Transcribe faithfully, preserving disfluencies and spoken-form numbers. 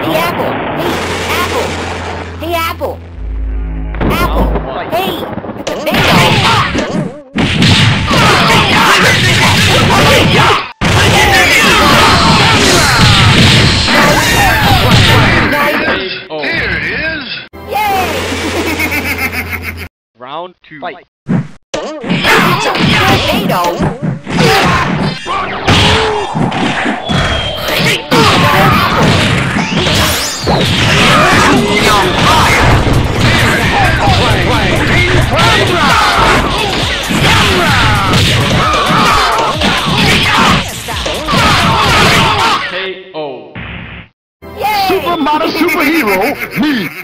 Hey, Apple! Hey, Apple! Hey, Apple! Apple! Hey! It's a bingo! Here it is! Yay! Round two. Fight. Tornado! Super model superhero, me,